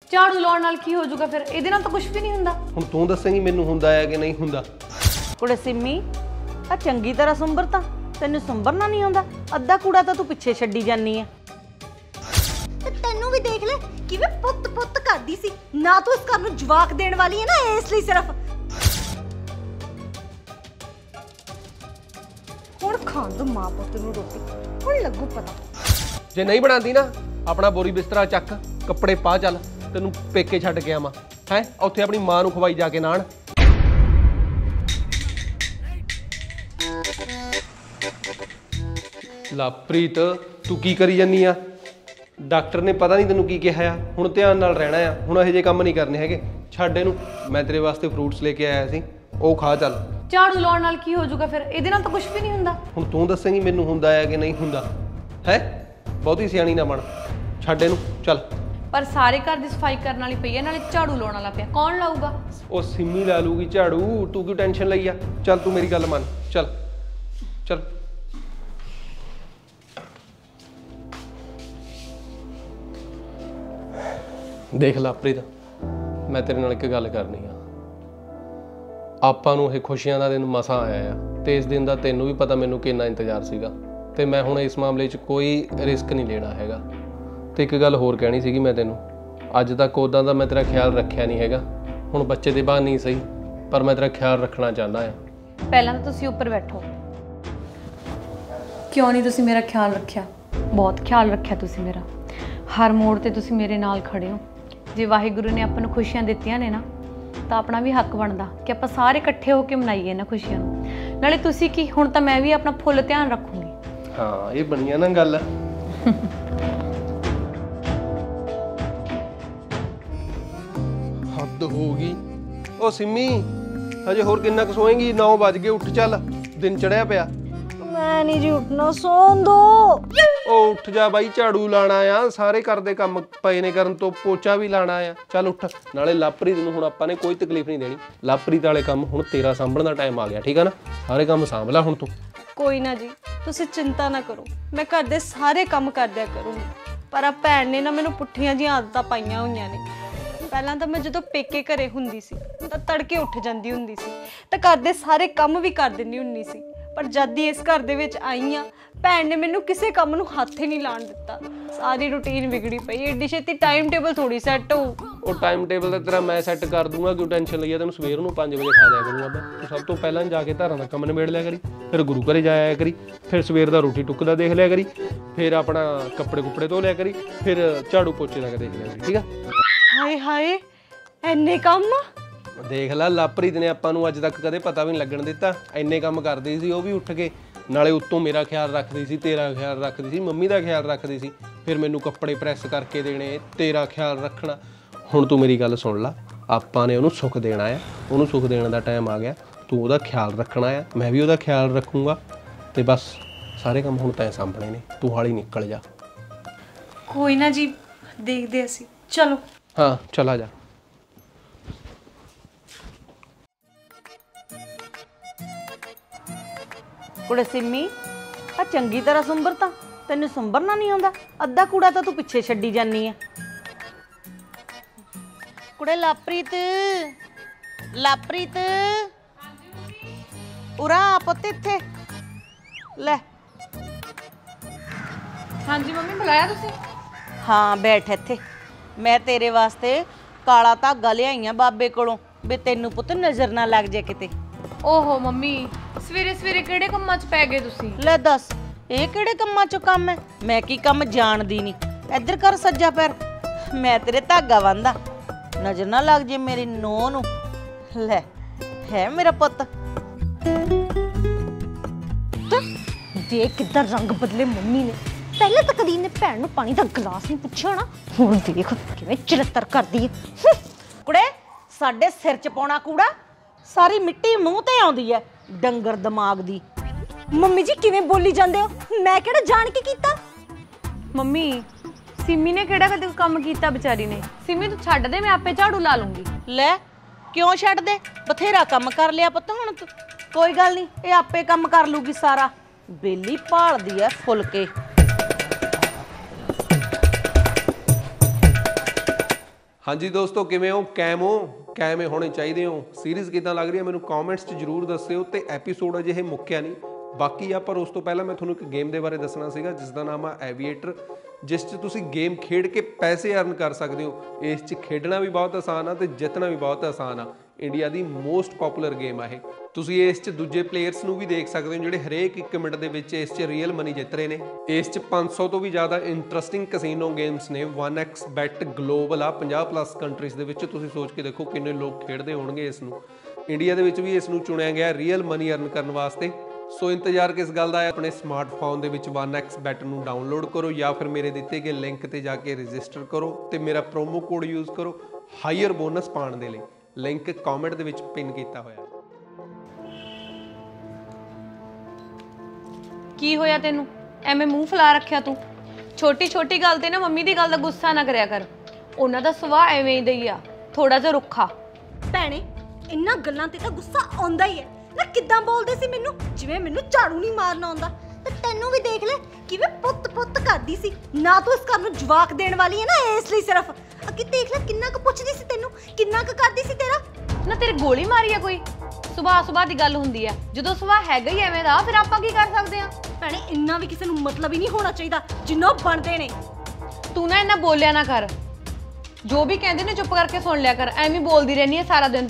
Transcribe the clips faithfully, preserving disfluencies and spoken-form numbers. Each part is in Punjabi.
ਝਾੜੂ ਲਾਉਣ ਨਾਲ ਕੀ ਹੋ ਜਾਊਗਾ ਫਿਰ? ਇਹਦੇ ਨਾਲ ਤਾਂ ਕੁਝ ਵੀ ਨਹੀਂ ਹੁੰਦਾ। ਹੁਣ ਤੂੰ ਦੱਸੇਂਗੀ ਮੈਨੂੰ ਹੁੰਦਾ ਹੈ ਕਿ ਨਹੀਂ ਹੁੰਦਾ। ਕੁੜੇ ਸਿੰਮੀ ਆ ਚੰਗੀ ਤਰ੍ਹਾਂ ਸੁੰਬਰ ਤਾਂ ਤੈਨੂੰ ਸੁੰਬਰਨਾ ਨਹੀਂ ਆਉਂਦਾ। ਅੱਧਾ ਕੂੜਾ ਤਾਂ ਤੂੰ ਪਿੱਛੇ ਛੱਡੀ ਜਾਨੀ ਆ। ਤੇ ਤੈਨੂੰ ਵੀ ਦੇਖ ਲੈ ਕਿਵੇਂ ਪੁੱਤ ਪੁੱਤ ਕਰਦੀ ਸੀ ਨਾ। ਤੂੰ ਇਸ ਘਰ ਨੂੰ ਜਵਾਕ ਦੇਣ ਵਾਲੀ ਹੈ ਨਾ, ਇਸ ਲਈ ਸਿਰਫ ਹੁਣ ਖਾਣ ਦੋ ਮਾਂ ਪੁੱਤ ਨੂੰ ਰੋਟੀ, ਹੁਣ ਲੱਗੂ ਪਤਾ। ਜੇ ਨਹੀਂ ਬਣਾਉਂਦੀ ਨਾ ਆਪਣਾ ਬੋਰੀ ਬਿਸਤਰਾ ਚੱਕ, ਕੱਪੜੇ ਪਾ, ਚੱਲ ਤੈਨੂੰ ਪੇਕੇ ਛੱਡ ਕੇ ਆਵਾਂ ਹੈ। ਉੱਥੇ ਆਪਣੀ ਮਾਂ ਨੂੰ ਖਵਾਈ ਜਾ ਕੇ ਨਾਨ। ਲਵਪ੍ਰੀਤ ਤੂੰ ਕੀ ਕਰੀ ਜਾਨੀ ਆ? ਡਾਕਟਰ ਨੇ ਪਤਾ ਨਹੀਂ ਤੈਨੂੰ ਕੀ ਕਿਹਾ ਆ। ਹੁਣ ਧਿਆਨ ਨਾਲ ਰਹਿਣਾ ਆ। ਹੁਣ ਇਹੋ ਜਿਹੇ ਕੰਮ ਨਹੀਂ ਕਰਨੇ ਹੈਗੇ। ਛੱਡ ਇਹਨੂੰ। ਮੈਂ ਤੇਰੇ ਵਾਸਤੇ ਫਰੂਟਸ ਲੈ ਕੇ ਆਇਆ ਸੀ, ਉਹ ਖਾ ਚੱਲ। ਝਾੜੂ ਲਾਉਣ ਨਾਲ ਕੀ ਹੋ ਜਾਊਗਾ ਫਿਰ? ਇਹਦੇ ਨਾਲ ਤਾਂ ਕੁਝ ਵੀ ਨਹੀਂ ਹੁੰਦਾ। ਹੁਣ ਤੂੰ ਦੱਸੇਂਗੀ ਮੈਨੂੰ ਹੁੰਦਾ ਹੈ ਕਿ ਨਹੀਂ ਹੁੰਦਾ ਹੈ। ਬਹੁਤੀ ਸਿਆਣੀ ਨਾ ਬਣ। ਛੱਡ ਇਹਨੂੰ ਚੱਲ। ਪਰ ਸਾਰੇ ਘਰ ਦੀ ਸਫਾਈ ਕਰਨ ਵਾਲੀ ਪਈ ਹੈ, ਨਾਲੇ ਝਾੜੂ ਲਾਉਣ ਵਾਲਾ ਪਿਆ, ਕੌਣ ਲਾਊਗਾ? ਉਹ ਸਿੰਮੀ ਲਾ ਲੂਗੀ ਝਾੜੂ। ਤੂੰ ਕਿਉਂ ਟੈਨਸ਼ਨ ਲਈ ਆ? ਚੱਲ ਤੂੰ ਮੇਰੀ ਗੱਲ ਮੰਨ। ਚੱਲ ਚੱਲ। ਦੇਖ ਲਵਪ੍ਰੀਤ, ਮੈਂ ਤੇਰੇ ਨਾਲ ਇੱਕ ਗੱਲ ਕਰਨੀ ਆ। ਆਪਾਂ ਨੂੰ ਇਹ ਖੁਸ਼ੀਆਂ ਦਾ ਦਿਨ ਮਸਾਂ ਆਇਆ ਆ ਤੇ ਇਸ ਦਿਨ ਦਾ ਤੈਨੂੰ ਵੀ ਪਤਾ ਮੈਨੂੰ ਕਿੰਨਾ ਇੰਤਜ਼ਾਰ ਸੀਗਾ। ਤੇ ਮੈਂ ਹੁਣ ਇਸ ਮਾਮਲੇ 'ਚ ਕੋਈ ਰਿਸਕ ਨਹੀਂ ਲੈਣਾ ਹੈਗਾ। ਤੇ ਇੱਕ ਗੱਲ ਹੋਰ ਕਹਿਣੀ ਸੀਗੀ ਮੈਂ ਤੈਨੂੰ। ਅੱਜ ਤੱਕ ਉੱਦਾਂ ਦਾ ਮੈਂ ਤੇਰਾ ਖਿਆਲ ਰੱਖਿਆ ਨਹੀਂ ਹੈਗਾ। ਹੁਣ ਬੱਚੇ ਦੇ ਬਾਹਰ ਨਹੀਂ ਸਹੀ, ਪਰ ਮੈਂ ਤੇਰਾ ਖਿਆਲ ਰੱਖਣਾ ਚਾਹੁੰਦਾ ਆ। ਪਹਿਲਾਂ ਤਾਂ ਤੁਸੀਂ ਉੱਪਰ ਬੈਠੋ। ਕਿਉਂ ਨਹੀਂ ਤੁਸੀਂ ਮੇਰਾ ਖਿਆਲ ਰੱਖਿਆ? ਬਹੁਤ ਖਿਆਲ ਰੱਖਿਆ ਤੁਸੀਂ ਮੇਰਾ। ਹਰ ਮੋੜ ਤੇ ਤੁਸੀਂ ਮੇਰੇ ਨਾਲ ਖੜੇ ਹੋ। ਜੇ ਵਾਹਿਗੁਰੂ ਨੇ ਆਪਾਂ ਨੂੰ ਖੁਸ਼ੀਆਂ ਦਿੱਤੀਆਂ ਨੇ ਨਾ, ਤਾਂ ਆਪਣਾ ਵੀ ਹੱਕ ਬਣਦਾ ਕਿ ਆਪਾਂ ਸਾਰੇ ਇਕੱਠੇ ਹੋ ਕੇ ਮਨਾਈਏ ਇਹਨਾਂ ਖੁਸ਼ੀਆਂ ਨੂੰ। ਨਾਲੇ ਤੁਸੀਂ ਕੀ, ਹੁਣ ਤਾਂ ਮੈਂ ਵੀ ਆਪਣਾ ਫੁੱਲ ਧਿਆਨ ਰੱਖੂੰਗੀ। ਹਾਂ ਇਹ ਬਣੀਆਂ ਨਾ ਗੱਲ। ਹੱਦ ਹੋ ਗਈ। ਉਹ ਸਿੰਮੀ ਹਜੇ ਹੋਰ ਕਿੰਨਾ ਕੁ ਸੋਏਂਗੀ? ਨੌ ਵੱਜ ਗਏ, ਉੱਠ ਚੱਲ, ਦਿਨ ਚੜਿਆ ਪਿਆ। ਮੈਂ ਨਹੀਂ ਜੀ ਉੱਠਣਾ, ਸੌਣ ਦੋ। ਉਹ ਉੱਠ ਜਾ ਬਾਈ, ਝਾੜੂ ਲਾਣਾ ਆ, ਸਾਰੇ ਘਰ ਦੇ ਕੰਮ ਪਏ ਨੇ ਕਰਨ ਤੋਂ, ਪੋਚਾ ਵੀ ਲਾਣਾ ਆ। ਚੱਲ ਉੱਠ। ਨਾਲੇ ਲਵਪ੍ਰੀਤ ਨੂੰ ਹੁਣ ਆਪਾਂ ਨੇ ਕੋਈ ਤਕਲੀਫ ਨਹੀਂ ਦੇਣੀ। ਲਵਪ੍ਰੀਤ ਵਾਲੇ ਕੰਮ ਹੁਣ ਤੇਰਾ ਸਾਂਭਣ ਦਾ ਟਾਈਮ ਆ ਗਿਆ, ਠੀਕ ਆ ਨਾ? ਸਾਰੇ ਕੰਮ ਸਾਂਭ ਲੈ ਹੁਣ ਤੂੰ। ਕੋਈ ਨਾ ਜੀ, ਤੁਸੀਂ ਚਿੰਤਾ ਨਾ ਕਰੋ, ਮੈਂ ਘਰ ਦੇ ਸਾਰੇ ਕੰਮ ਕਰਦਿਆ ਕਰੂੰਗੀ। ਪਰ ਆ ਭੈਣ ਨੇ ਨਾ ਮੈਨੂੰ ਪੁੱਠੀਆਂ ਜਿਹੀਆਂ ਆਦਤਾਂ ਪਾਈਆਂ ਹੋਈਆਂ ਨੇ। ਪਹਿਲਾਂ ਤਾਂ ਮੈਂ ਜਦੋਂ ਪੇਕੇ ਘਰੇ ਹੁੰਦੀ ਸੀ ਤਾਂ ਤੜਕੇ ਉੱਠ ਜਾਂਦੀ ਹੁੰਦੀ ਸੀ ਤਾਂ ਘਰ ਦੇ ਸਾਰੇ ਕੰਮ ਵੀ ਕਰ ਦਿੰਦੀ ਹੁੰਦੀ ਸੀ। ਪਰ ਜਦ ਦੀ ਇਸ ਘਰ ਦੇ ਵਿੱਚ ਆਈ ਆ, ਭੈਣ ਨੇ ਮੈਨੂੰ ਕਿਸੇ ਕੰਮ ਨੂੰ ਹੱਥ ਹੀ ਨਹੀਂ ਲਾਣ ਦਿੱਤਾ। ਸਾਰੀ ਰੂਟੀਨ ਵਿਗੜੀ ਪਈ। ਏਡੀ ਛੇਤੀ ਟਾਈਮ ਟੇਬਲ ਥੋੜੀ ਸੈੱਟ ਹੋ। ਉਹ ਟਾਈਮ ਟੇਬਲ ਤਾਂ ਤੇਰਾ ਮੈਂ ਸੈੱਟ ਕਰ ਦੂੰਗਾ, ਕਿਉਂ ਟੈਨਸ਼ਨ ਲਈ ਆ? ਤੈਨੂੰ ਸਵੇਰ ਨੂੰ ਪੰਜ ਵਜੇ ਖਾ ਲਿਆ ਕਰੂੰਗਾ ਮੈਂ। ਤੂੰ ਸਭ ਤੋਂ ਪਹਿਲਾਂ ਜਾ ਕੇ ਧਾਰਾਂ ਦਾ ਕੰਮ ਨਿਬੇੜ ਲਿਆ ਕਰੀ, ਫਿਰ ਗੁਰੂ ਘਰੇ ਜਾ ਆਇਆ ਕਰੀ, ਫਿਰ ਸਵੇਰ ਦਾ ਰੋਟੀ ਟੁੱਕ ਦਾ ਦੇਖ ਲਿਆ ਕਰੀ, ਫਿਰ ਆਪਣਾ ਕੱਪੜੇ ਕੁੱਪੜੇ ਧੋ ਲਿਆ ਕਰੀ, ਫਿਰ ਝਾੜੂ ਪੋਚੇ ਦਾ ਦੇਖ ਲਿਆ ਕਰੀ, ਠੀਕ ਆ? ਹਾਏ ਹਾਏ, ਐਨੇ ਕੰਮ। ਦੇਖ ਲੈ, ਲਵਪ੍ਰੀਤ ਨੇ ਆਪਾਂ ਨੂੰ ਅੱਜ ਤੱਕ ਕਦੇ ਪਤਾ ਵੀ ਨਹੀਂ ਲੱਗਣ ਦਿੱਤਾ। ਇੰਨੇ ਕੰਮ ਕਰਦੀ ਸੀ ਉਹ ਵੀ ਉੱਠ ਕੇ। ਨਾਲੇ ਉੱਤੋਂ ਮੇਰਾ ਖਿਆਲ ਰੱਖਦੀ ਸੀ, ਤੇਰਾ ਖਿਆਲ ਰੱਖਦੀ ਸੀ, ਮੰਮੀ ਦਾ ਖਿਆਲ ਰੱਖਦੀ ਸੀ, ਫਿਰ ਮੈਨੂੰ ਕੱਪੜੇ ਪ੍ਰੈਸ ਕਰਕੇ ਦੇਣੇ, ਤੇਰਾ ਖਿਆਲ ਰੱਖਣਾ। ਹੁਣ ਤੂੰ ਮੇਰੀ ਗੱਲ ਸੁਣ ਲਾ, ਆਪਾਂ ਨੇ ਉਹਨੂੰ ਸੁੱਖ ਦੇਣਾ ਆ। ਉਹਨੂੰ ਸੁੱਖ ਦੇਣ ਦਾ ਟਾਈਮ ਆ ਗਿਆ। ਤੂੰ ਉਹਦਾ ਖਿਆਲ ਰੱਖਣਾ ਆ, ਮੈਂ ਵੀ ਉਹਦਾ ਖਿਆਲ ਰੱਖੂੰਗਾ। ਤੇ ਬਸ ਸਾਰੇ ਕੰਮ ਹੁਣ ਤੈਂ ਸਾਂਭਣੇ ਨੇ। ਤੂੰ ਹਾਲੀ ਨਿਕਲ ਜਾ। ਕੋਈ ਨਾ ਜੀ, ਦੇਖਦੇ ਅਸੀਂ। ਚਲੋ। ਹਾਂ ਚਲਾ ਜਾ। ਕੁੜੇ ਸਿੰਮੀ ਆ ਚੰਗੀ ਤਰ੍ਹਾਂ ਸੁੰਬਰ ਤਾਂ ਤੈਨੂੰ ਸੁੰਬਰਨਾ ਨਹੀਂ ਆਉਂਦਾ। ਅੱਧਾ ਕੂੜਾ ਤਾਂ ਤੂੰ ਪਿੱਛੇ ਛੱਡੀ ਜਾਨੀ ਆ। ਕੁੜੇ ਲਵਪ੍ਰੀਤ, ਲਵਪ੍ਰੀਤ ਉਰਾ ਪੁੱਤ ਇੱਥੇ ਲੈ। ਹਾਂਜੀ ਮੰਮੀ, ਬੁਲਾਇਆ ਤੁਸੀਂ? ਹਾਂ ਬੈਠ ਇੱਥੇ। ਮੈਂ ਤੇਰੇ ਵਾਸਤੇ ਕਾਲਾ ਧਾਗਾ ਲਿਆਈਆਂ ਬਾਬੇ ਕੋਲੋਂ, ਵੀ ਤੈਨੂੰ ਪੁੱਤ ਨਜ਼ਰ ਨਾ ਲੱਗ ਜੇ ਕਿਤੇ। ਓਹੋ ਮੰਮੀ, ਸਵੇਰੇ ਸਵੇਰੇ ਕਿਹੜੇ ਕੰਮਾਂ 'ਚ ਪੈ ਗਏ ਤੁਸੀਂ? ਲੈ ਦੱਸ, ਇਹ ਕਿਹੜੇ ਕੰਮਾਂ 'ਚੋਂ ਕੰਮ ਹੈ? ਮੈਂ ਕੀ ਕੰਮ ਜਾਣਦੀ ਨਹੀਂ। ਇੱਧਰ ਕਰ ਸੱਜਾ ਪੈਰ, ਮੈਂ ਤੇਰੇ ਧਾਗਾ ਬੰਨਦਾ, ਨਜ਼ਰ ਨਾ ਲੱਗ ਜੇ ਮੇਰੀ ਨੂੰਹ ਨੂੰ। ਲੈ ਹੈ ਮੇਰਾ ਪੁੱਤ। ਦੇਖ ਕਿੱਦਾਂ ਰੰਗ ਬਦਲੇ ਮੰਮੀ ਨੇ। ਪਹਿਲੇ ਤਾਂ ਕਦੀ ਇਹਨੇ ਭੈਣ ਨੂੰ ਪਾਣੀ ਦਾ ਗਲਾਸ ਨਹੀਂ ਪੁੱਛਿਆ ਨਾ, ਹੁਣ ਦੇਖ ਕਿਵੇਂ ਚਲੱਤਰ ਕਰਦੀ ਹੈ। ਕੁੜੇ ਸਾਡੇ ਸਿਰ 'ਚ ਪਾਉਣਾ ਕੂੜਾ, ਸਾਰੀ ਮਿੱਟੀ ਮੂੰਹ ਤੇ ਆਉਂਦੀ ਹੈ, ਡੰਗਰ ਦਿਮਾਗ ਦੀ। ਮੰਮੀ ਜੀ ਕਿਵੇਂ ਬੋਲੀ ਜਾਂਦੇ ਹੋ? ਮੈਂ ਕਿਹੜਾ ਜਾਣ ਕੇ ਕੀਤਾ? ਮੰਮੀ ਸਿਮੀ ਨੇ ਕਿਹੜਾ ਕਦੇ ਕੰਮ ਕੀਤਾ ਵਿਚਾਰੀ ਨੇ? ਸਿਮੀ ਤੂੰ ਛੱਡ ਦੇ, ਮੈਂ ਆਪੇ ਝਾੜੂ ਲਾ ਲੂੰਗੀ। ਲੈ ਕਿਉਂ ਛੱਡ ਦੇ? ਬਥੇਰਾ ਕੰਮ ਕਰ ਲਿਆ ਪੁੱਤ ਹੁਣ ਤੂੰ। ਕੋਈ ਗੱਲ ਨਹੀਂ, ਇਹ ਆਪੇ ਕੰਮ ਕਰ ਲੂਗੀ ਸਾਰਾ। ਬੇਲੀ ਭਾਲਦੀ ਐ ਫੁਲਕੇ। ਹਾਂਜੀ ਦੋਸਤੋ, ਕਿਵੇਂ ਹੋ? ਕੈਮ ਹੋ? ਕੈਮੇ ਹੋਣੇ ਚਾਹੀਦੇ ਹੋ। ਸੀਰੀਜ਼ ਕਿਦਾਂ ਲੱਗ ਰਹੀ ਹੈ ਮੈਨੂੰ ਕਮੈਂਟਸ 'ਚ ਜਰੂਰ ਦੱਸਿਓ। ਤੇ ਐਪੀਸੋਡ ਅਜੇ ਇਹ ਮੁੱਕਿਆ ਨਹੀਂ, ਬਾਕੀ ਆ। ਪਰ ਉਸ ਤੋਂ ਪਹਿਲਾਂ ਮੈਂ ਤੁਹਾਨੂੰ ਇੱਕ ਗੇਮ ਦੇ ਬਾਰੇ ਦੱਸਣਾ ਸੀਗਾ ਜਿਸ ਦਾ ਨਾਮ ਆ ਐਵੀਏਟਰ, ਜਿਸ 'ਚ ਤੁਸੀਂ ਗੇਮ ਖੇਡ ਕੇ ਪੈਸੇ ਅਰਨ ਕਰ ਸਕਦੇ ਹੋ। ਇਸ 'ਚ ਖੇਡਣਾ ਵੀ ਬਹੁਤ ਆਸਾਨ ਆ ਤੇ ਜਿੱਤਣਾ ਵੀ ਬਹੁਤ ਆਸਾਨ ਆ। ਇੰਡੀਆ ਦੀ ਮੋਸਟ ਪਪੂਲਰ ਗੇਮ ਆ ਇਹ। ਤੁਸੀਂ ਇਸ 'ਚ ਦੂਜੇ ਪਲੇਅਰਸ ਨੂੰ ਵੀ ਦੇਖ ਸਕਦੇ ਹੋ ਜਿਹੜੇ ਹਰੇਕ ਇੱਕ ਮਿੰਟ ਦੇ ਵਿੱਚ ਇਸ 'ਚ ਰੀਅਲ ਮਨੀ ਜਿੱਤ ਰਹੇ ਨੇ। ਇਸ 'ਚ ਪੰਜ ਸੌ ਤੋਂ ਵੀ ਜ਼ਿਆਦਾ ਇੰਟਰਸਟਿੰਗ ਕਸੀਨੋ ਗੇਮਸ ਨੇ। ਵਨ ਐਕਸ ਬੈਟ ਗਲੋਬਲ ਆ ਪੰਜਾਹ ਪਲੱਸ ਕੰਟਰੀਜ਼ ਦੇ ਵਿੱਚ। ਤੁਸੀਂ ਸੋਚ ਕੇ ਦੇਖੋ ਕਿੰਨੇ ਲੋਕ ਖੇਡਦੇ ਹੋਣਗੇ ਇਸ ਨੂੰ। ਇੰਡੀਆ ਦੇ ਵਿੱਚ ਵੀ ਇਸ ਨੂੰ ਚੁਣਿਆ ਗਿਆ ਰੀਅਲ ਮਨੀ ਅਰਨ ਕਰਨ ਵਾਸਤੇ। ਸੋ ਇੰਤਜ਼ਾਰ ਕਿਸ ਗੱਲ ਦਾ ਹੈ? ਆਪਣੇ ਸਮਾਰਟਫੋਨ ਦੇ ਵਿੱਚ ਵਨ ਐਕਸ ਬੈਟ ਨੂੰ ਡਾਊਨਲੋਡ ਕਰੋ ਜਾਂ ਫਿਰ ਮੇਰੇ ਦਿੱਤੇ ਗਏ ਲਿੰਕ ਤੇ ਜਾ ਕੇ ਰਜਿਸਟਰ ਕਰੋ ਤੇ ਮੇਰਾ ਪ੍ਰੋਮੋ ਕੋਡ ਯੂਜ਼ ਕਰੋ ਹਾਈਅਰ ਬੋਨਸ ਪਾਉਣ ਦੇ ਲਈ। ਲਿੰਕ ਕਮੈਂਟ ਦੇ ਵਿੱਚ ਪਿਨ ਕੀਤਾ ਹੋਇਆ। ਕੀ ਹੋਇਆ ਤੈਨੂੰ? ਐਵੇਂ ਮੂੰਹ ਫੁਲਾ ਰੱਖਿਆ ਤੂੰ। ਛੋਟੀ ਛੋਟੀ ਗੱਲ ਤੇ ਨਾ ਮੰਮੀ ਦੀ ਗੱਲ ਦਾ ਗੁੱਸਾ ਨਾ ਕਰਿਆ ਕਰ। ਉਹਨਾਂ ਦਾ ਸੁਭਾਅ ਐਵੇਂ ਹੀ ਦਾ ਹੀ ਆ, ਥੋੜਾ ਜਿਹਾ ਰੁੱਖਾ। ਭੈਣੇ ਇੰਨਾ ਗੱਲਾਂ ਤੇ ਤਾਂ ਗੁੱਸਾ ਆਉਂਦਾ ਹੀ ਹੈ ਨਾ। ਕਿੱਦਾਂ ਬੋਲਦੇ ਸੀ ਮੈਨੂੰ, ਜਿਵੇਂ ਮੈਨੂੰ ਝਾੜੂ ਨਹੀਂ ਮਾਰਨਾ ਆਉਂਦਾ। ਤੇ ਤੈਨੂੰ ਵੀ ਦੇਖ ਲੈ ਕਿਵੇਂ ਪੁੱਤ ਪੁੱਤ ਕਰਦੀ ਸੀ ਨਾ। ਤੂੰ ਇਸ ਘਰ ਨੂੰ ਜਵਾਕ ਦੇਣ ਵਾਲੀ ਹੈ ਨਾ, ਇਸ ਲਈ ਸਿਰਫ ਅੱਗੇ ਦੇਖ ਲੈ ਕਿੰਨਾ ਕੁ ਪੁੱਛਦੀ ਸੀ ਤੈਨੂੰ, ਕਿੰਨਾ ਕੁ ਕਰਦੀ ਸੀ ਤੇਰਾ। ਨਾ ਤੇਰੀ ਗੋਲੀ ਮਾਰੀ ਆ ਕੋਈ? ਸੁਭਾਅ ਸੁਭਾਅ ਦੀ ਗੱਲ ਹੁੰਦੀ ਆ। ਜਦੋਂ ਸੁਭਾਅ ਹੈਗਾ ਹੀ ਐਵੇਂ ਦਾ ਫਿਰ ਆਪਾਂ ਕੀ ਕਰ ਸਕਦੇ ਆ? ਭੈਣੇ ਇੰਨਾ ਵੀ ਕਿਸੇ ਨੂੰ ਮਤਲਬ ਹੀ ਨਹੀਂ ਹੋਣਾ ਚਾਹੀਦਾ ਜਿੰਨਾ ਉਹ ਬਣਦੇ ਨੇ। ਤੂੰ ਨਾ ਇੰਨਾ ਬੋਲਿਆ ਨਾ ਕਰ। ਜੋ ਵੀ ਕਹਿੰਦੇ ਨੇ ਚੁੱਪ ਕਰਕੇ ਸੁਣ ਲਿਆ ਕਰ। ਐਵੇਂ ਬੋਲਦੀ ਰਹਿਨੀ ਆ ਸਾਰਾ ਦਿਨ।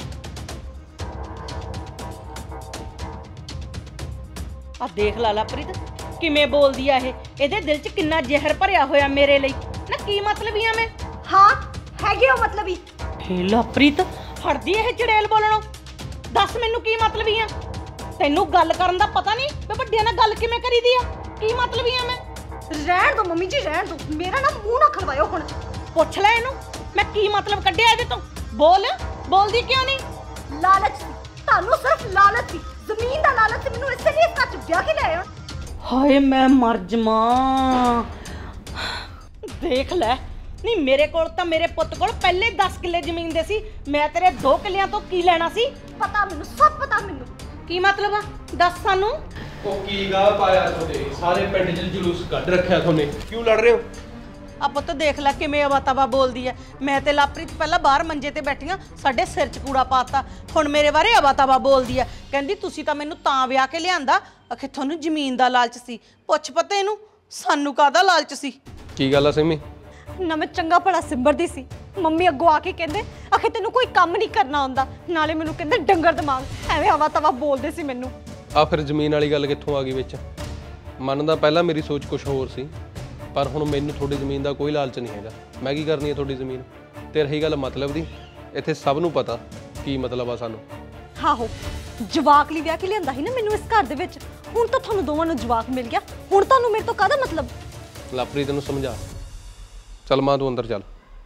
ਆ ਦੇਖ ਲਾ ਲਵਪ੍ਰੀਤ ਕਿਵੇਂ ਬੋਲਦੀ ਆ ਇਹ। ਇਹਦੇ ਦਿਲ 'ਚ ਕਿੰਨਾ ਜ਼ਹਿਰ ਭਰਿਆ ਹੋਇਆ ਮੇਰੇ ਲਈ। ਨਾ ਕੀ ਮਤਲਬ ਹੀ ਆ ਮੈਂ? ਹਾਂ ਹੈਗੇ ਉਹ ਮਤਲਬ ਹੀ। ਹੇ ਲਵਪ੍ਰੀਤ ਹਟਦੀ ਇਹ ਚੜੇਲ ਬੋਲਣੋਂ। ਦੱਸ ਮੈਨੂੰ ਕੀ ਮਤਲਬ ਹੀ ਆ? ਤੈਨੂੰ ਗੱਲ ਕਰਨ ਦਾ ਪਤਾ ਨਹੀਂ ਵੀ ਵੱਡਿਆਂ ਨਾਲ ਗੱਲ ਕਿਵੇਂ ਕਰੀਦੀ ਆ? ਕੀ ਮਤਲਬ ਹੀ ਆ ਮੈਂ? ਰਹਿਣ ਦੋ ਮੰਮੀ ਜੀ, ਰਹਿਣ ਦੋ। ਮੇਰਾ ਨਾ ਮੂੰਹ ਨਾ ਖਲਵਾਇਓ ਹੁਣ। ਪੁੱਛ ਲੈ ਇਹਨੂੰ ਮੈਂ ਕੀ ਮਤਲਬ ਕੱਢਿਆ ਇਹਦੇ ਤੋਂ। ਬੋਲ, ਬੋਲਦੀ ਕਿਉਂ ਨਹੀਂ? ਲਾਲਚ ਸੀ ਤੁਹਾਨੂੰ, ਸਿਰਫ ਲਾਲਚ ਸੀ। ਜ਼ਮੀਨ ਦਾ ਲਾਲਚ ਸੀ ਮੈਨੂੰ, ਇਸੇ ਲਈ ਸੱਚ ਵਿਆਹ ਕੇ ਲਿਆਏ ਹੋ। ਹਾਏ ਮੈਂ ਮਰ ਜਾਵਾਂ। ਦੇਖ ਲੈ ਨਹੀਂ, ਮੇਰੇ ਕੋਲ ਤਾਂ ਮੇਰੇ ਪੁੱਤ ਕੋਲ ਪਹਿਲੇ ਦਸ ਕਿੱਲੇ ਜ਼ਮੀਨ ਦੇ ਸੀ। ਮੈਂ ਤੇਰੇ ਦੋ ਕਿੱਲਿਆਂ ਤੋਂ ਕੀ ਲੈਣਾ ਸੀ? ਪਤਾ ਮੈਨੂੰ, ਸਭ ਪਤਾ ਮੈਨੂੰ। ਕੀ ਮਤਲਬ ਆ? ਦੱਸ ਸਾਨੂੰ। ਉਹ ਕੀ ਗਾ ਪਾਇਆ ਤੁਹਾਡੇ? ਸਾਰੇ ਪਿੰਡ 'ਚ ਜਲੂਸ ਕੱਢ ਰੱਖਿਆ ਤੁਹਾਨੇ। ਕਿਉਂ ਲੜ ਰਹੇ ਹੋ? ਆ ਪੁੱਤ ਦੇਖ ਲੈ ਕਿਵੇਂ ਅਵਾ ਤਵਾ ਬੋਲਦੀ ਐ। ਮੈਂ ਤੇ ਲਵਪ੍ਰੀਤ ਪਹਿਲਾਂ ਬਾਹਰ ਮੰਜੇ ਤੇ ਬੈਠੀਆਂ, ਸਾਡੇ ਸਿਰ 'ਚ ਕੂੜਾ ਪਾਤਾ। ਹੁਣ ਮੇਰੇ ਬਾਰੇ ਅਵਾ ਤਵਾ ਬੋਲਦੀ ਐ। ਕਹਿੰਦੀ ਤੁਸੀਂ ਤਾਂ ਮੈਨੂੰ ਤਾਂ ਵਿਆਹ ਕੇ ਲਿਆਂਦਾ ਅਖੇ ਤੁਹਾਨੂੰ ਜ਼ਮੀਨ ਦਾ ਲਾਲਚ ਸੀ। ਪੁੱਛ ਪਤਾ ਇਹਨੂੰ ਸਾਨੂੰ ਕਾਹਦਾ ਲਾਲਚ ਸੀ? ਕੀ ਗੱਲ ਆ ਸਿੰਮੀ? ਨਾ ਮੈਂ ਚੰਗਾ ਭਲਾ ਸਿੰਬਰਦੀ ਸੀ। ਮੰਮੀ ਅੱਗੋਂ ਆ ਕੇ ਕਹਿੰਦੇ ਆਖੇ ਤੈਨੂੰ ਕੋਈ ਕੰਮ ਨਹੀਂ ਕਰਨਾ ਆਉਂਦਾ, ਨਾਲੇ ਮੈਨੂੰ ਕਹਿੰਦੇ ਡੰਗਰ ਦਿਮਾਗ। ਐਵੇਂ ਹਵਾ ਤਵਾ ਬੋਲਦੇ ਸੀ ਮੈਨੂੰ। ਆ ਫਿਰ ਜ਼ਮੀਨ ਵਾਲੀ ਗੱਲ ਕਿੱਥੋਂ ਆ ਗਈ ਵਿੱਚ? ਮੰਨਦਾ ਪਹਿਲਾਂ ਮੇਰੀ ਸੋਚ ਕੁਝ ਹੋਰ ਸੀ, ਪਰ ਹੁਣ ਮੈਨੂੰ ਤੁਹਾਡੀ ਜ਼ਮੀਨ ਦਾ ਕੋਈ ਲਾਲਚ ਨਹੀਂ ਹੈਗਾ। ਮੈਂ ਕੀ ਕਰਨੀ ਹੈ ਤੁਹਾਡੀ ਜ਼ਮੀਨ? ਤੇ ਰਹੀ ਗੱਲ ਮਤਲਬ ਦੀ, ਇੱਥੇ ਸਭ ਨੂੰ ਪਤਾ ਕੀ ਮਤਲਬ ਆ ਸਾਨੂੰ। ਆਹੋ ਜਵਾਕ ਲਈ ਵਿਆਹ ਕੇ ਲਿਆਂਦਾ ਸੀ ਨਾ ਮੈਨੂੰ ਇਸ ਘਰ ਦੇ ਵਿੱਚ। ਹੁਣ ਤਾਂ ਤੁਹਾਨੂੰ ਦੋਵਾਂ ਨੂੰ ਜਵਾਕ ਮਿਲ ਗਿਆ, ਹੁਣ ਤੁਹਾਨੂੰ ਮੇਰੇ ਤੋਂ ਕਾਹਦਾ ਮਤਲਬ? ਲਵਪ੍ਰੀਤ ਨੂੰ ਸਮਝਾ। ਚੱਲ ਮਾਂ ਤੂੰ ਅੰਦਰ ਚੱਲ।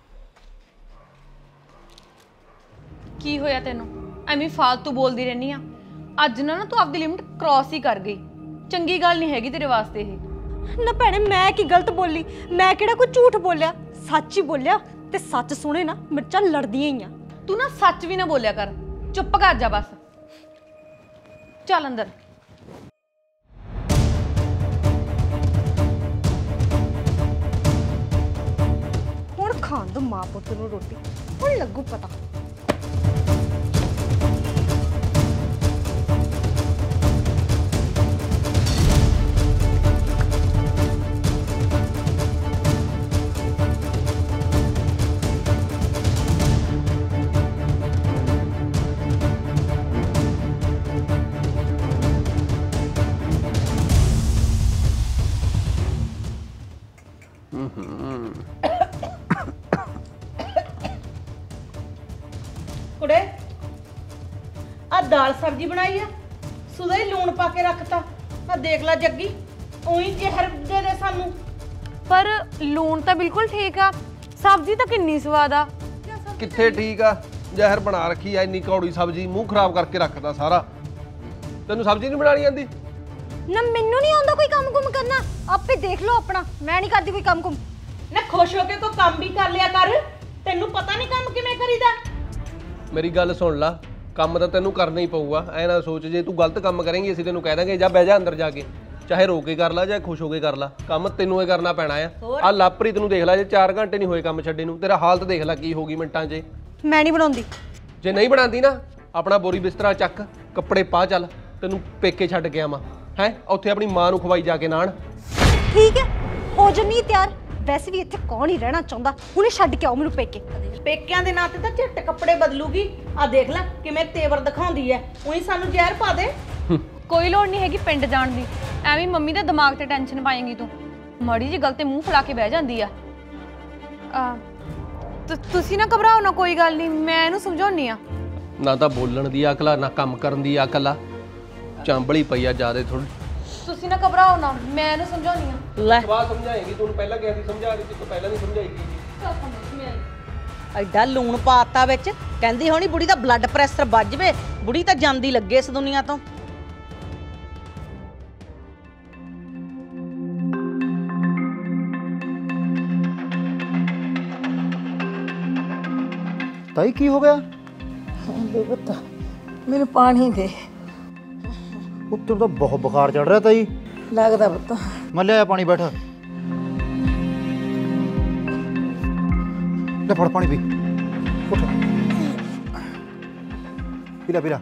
ਕੀ ਹੋਇਆ ਤੈਨੂੰ? ਐਵੇਂ ਫਾਲਤੂ ਬੋਲਦੀ ਰਹਿਨੀ ਆ। ਅੱਜ ਨਾ ਨਾ ਤੂੰ ਆਪਦੀ ਲਿਮਟ ਕ੍ਰਾਸ ਹੀ ਕਰ ਗਈ। ਚੰਗੀ ਗੱਲ ਨਹੀਂ ਹੈਗੀ ਤੇਰੇ ਵਾਸਤੇ ਇਹ। ਨਾ ਭੈਣੇ ਮੈਂ ਕੀ ਗਲਤ ਬੋਲੀ? ਮੈਂ ਕਿਹੜਾ ਕੋਈ ਝੂਠ ਬੋਲਿਆ, ਸੱਚ ਹੀ ਬੋਲਿਆ। ਤੇ ਸੱਚ ਸੁਣੇ ਨਾ ਮਿਰਚਾਂ ਲੜਦੀਆਂ ਹੀ ਆ। ਤੂੰ ਨਾ ਸੱਚ ਵੀ ਨਾ ਬੋਲਿਆ ਕਰ, ਚੁੱਪ ਕਰ ਜਾ ਬਸ। ਚੱਲ ਅੰਦਰ। ਹੁਣ ਖਾਣ ਦੋ ਮਾਂ ਪੁੱਤ ਨੂੰ ਰੋਟੀ, ਹੁਣ ਲੱਗੂ ਪਤਾ। ਕੁੜੇ ਆ ਦਾਲ ਸਬਜ਼ੀ ਬਣਾਈ ਆ, ਸੁਦਾ ਹੀ ਲੂਣ ਪਾ ਕੇ ਰੱਖਤਾ। ਆ ਦੇਖ ਲੈ ਜੱਗੀ ਉਹੀ ਜ਼ਹਿਰ ਦੇ ਦੇ ਸਾਨੂੰ। ਪਰ ਲੂਣ ਤਾਂ ਬਿਲਕੁਲ ਠੀਕ ਆ, ਸਬਜ਼ੀ ਤਾਂ ਕਿੰਨੀ ਸਵਾਦ ਆ। ਕਿੱਥੇ ਠੀਕ ਆ? ਜ਼ਹਿਰ ਬਣਾ ਰੱਖੀ ਆ ਇੰਨੀ ਕੌੜੀ ਸਬਜ਼ੀ, ਮੂੰਹ ਖਰਾਬ ਕਰਕੇ ਰੱਖਦਾ ਸਾਰਾ। ਤੈਨੂੰ ਸਬਜ਼ੀ ਨਹੀਂ ਬਣਾਣੀ ਆਂਦੀ? ਨਾ ਮੈਨੂੰ ਨਹੀਂ ਆਉਂਦਾ ਕੋਈ ਕੰਮ ਕੁਮ ਕਰਨਾ, ਆਪੇ ਦੇਖ ਲਓ ਆਪਣਾ। ਮੈਂ ਨਹੀਂ ਕਰਦੀ ਕੋਈ ਕੰਮ ਕੁਮ। ਨਾ ਖੁਸ਼ ਹੋ ਕੇ ਕੋਈ ਕੰਮ ਵੀ ਕਰ ਲਿਆ ਕਰ। ਤੈਨੂੰ ਪਤਾ ਨਹੀਂ ਕੰਮ ਕਿਵੇਂ ਕਰੀਦਾ? ਮੇਰੀ ਗੱਲ ਸੁਣ ਲਾ, ਕੰਮ ਤਾਂ ਤੈਨੂੰ ਕਰਨਾ ਹੀ ਪਊਗਾ। ਐ ਨਾ ਸੋਚ ਜੇ ਤੂੰ ਗਲਤ ਕੰਮ ਕਰੇਂਗੀ ਅਸੀਂ ਤੈਨੂੰ ਕਹਿ ਦਾਂਗੇ ਜਾ ਬਹਿ ਜਾ ਅੰਦਰ ਜਾ ਕੇ। ਚਾਹੇ ਰੋ ਕੇ ਕਰ ਲਾ ਚਾਹੇ ਖੁਸ਼ ਹੋ ਕੇ ਕਰ ਲਾ, ਕੰਮ ਤੈਨੂੰ ਇਹ ਕਰਨਾ ਪੈਣਾ ਆ। ਆ ਲਵਪ੍ਰੀਤ ਨੂੰ ਦੇਖ ਲੈ, ਜੇ ਚਾਰ ਘੰਟੇ ਨਹੀਂ ਹੋਏ ਕੰਮ ਛੱਡੇ ਨੂੰ, ਤੇਰਾ ਹਾਲਤ ਦੇਖ ਲੈ ਕੀ ਹੋ ਗਈ ਮਿੰਟਾਂ 'ਚ। ਮੈਂ ਨਹੀਂ ਬਣਾਉਂਦੀ। ਜੇ ਨਹੀਂ ਬਣਾਉਂਦੀ ਨਾ, ਆਪਣਾ ਬੋਰੀ ਬਿਸਤਰਾ ਚੱਕ, ਕੱਪੜੇ ਪਾ, ਚੱਲ ਤੈਨੂੰ ਪੇਕੇ ਛੱਡ ਕੇ ਆਵਾਂ ਹੈ, ਉੱਥੇ ਆਪਣੀ ਮਾਂ ਨੂੰ ਖਵਾਈ ਜਾ ਕੇ ਨਾਨ। ਠੀਕ ਹੈ, ਹੋ ਜੰਨੀ ਤਿਆਰ। ਵੈਸੇ ਵੀ ਇੱਥੇ ਕੌਣ ਹੀ ਰਹਿਣਾ ਚਾਹੁੰਦਾ, ਹੁਣੇ ਛੱਡ ਕੇ ਆਓ ਮੈਨੂੰ ਪੇਕੇ। ਪੇਕਿਆਂ ਦੇ ਨਾਂ ਤੇ ਤਾਂ ਝੱਟ ਕੱਪੜੇ ਬਦਲੂਗੀ। ਆ ਦੇਖ ਲੈ ਕਿਵੇਂ ਤੇਵਰ ਦਿਖਾਉਂਦੀ ਐ, ਉਹੀ ਸਾਨੂੰ ਜ਼ਹਿਰ ਪਾ ਦੇ। ਕੋਈ ਲੋੜ ਨਹੀਂ ਹੈਗੀ ਪਿੰਡ ਜਾਣ ਦੀ, ਐਵੇਂ ਮੰਮੀ ਦੇ ਦਿਮਾਗ ਤੇ ਟੈਨਸ਼ਨ ਪਾਏਂਗੀ ਤੂੰ। ਮਾੜੀ ਜੀ ਗੱਲ ਤੇ ਮੂੰਹ ਫੁਲਾ ਕੇ ਬਹਿ ਜਾਂਦੀ ਆ। ਆ ਤੁਸੀਂ ਨਾ ਘਬਰਾਓ ਨਾ, ਕੋਈ ਗੱਲ ਨਹੀਂ, ਮੈਂ ਇਹਨੂੰ ਸਮਝਾਉਣੀ ਆ। ਨਾ ਤਾਂ ਬੋਲਣ ਦੀ ਅਕਲ ਆ, ਨਾ ਕੰਮ ਕਰਨ ਦੀ ਅਕਲ ਆ, ਚਾਂਬਲੀ ਪਈ ਆ ਜਿਆਦੇ ਥੋੜੀ। ਤੁਸੀਂ ਨਾ ਘਬਰਾਓ ਨਾ, ਮੈਂ ਇਹਨੂੰ ਸਮਝਾਉਣੀ ਆ। ਲੈ ਬਾਅਦ ਸਮਝਾਏਗੀ, ਤੈਨੂੰ ਪਹਿਲਾਂ ਕਿਹਾ ਸੀ ਸਮਝਾ ਰਹੀ ਸੀ, ਤੂੰ ਪਹਿਲਾਂ ਨਹੀਂ ਸਮਝਾਈਗੀ। ਐਡਾ ਲੂਣ ਪਾਤਾ ਵਿੱਚ, ਕਹਿੰਦੀ ਹੋਣੀ ਬੁੜੀ ਦਾ ਬਲੱਡ ਪ੍ਰੈਸ਼ਰ ਵੱਜ ਜਵੇ, ਬੁੜੀ ਤਾਂ ਜਾਂਦੀ ਲੱਗੇ ਇਸ ਦੁਨੀਆ ਤੋਂ। ਤਾਈ ਕੀ ਹੋ ਗਿਆ? ਦੇ ਪੁੱਤ ਮੈਨੂੰ ਪਾਣੀ ਦੇ। ਉੱਤਰ ਤਾਂ ਬਹੁਤ ਬੁਖਾਰ ਚੜ ਰਿਹਾ ਤਾਈ। ਲੱਗਦਾ ਪੁੱਤ। ਮੈਂ ਲਿਆਇਆ ਪਾਣੀ, ਬੈਠ ਲੈ, ਫੜ ਪਾਣੀ ਪੀ, ਉੱਠ ਪੀ ਲੈ ਪੀ ਲੈ।